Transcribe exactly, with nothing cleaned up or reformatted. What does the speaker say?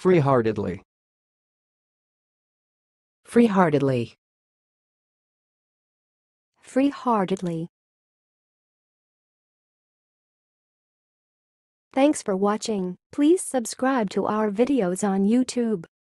Freeheartedly. Freeheartedly. Freeheartedly. Thanks for watching. Please subscribe to our videos on YouTube.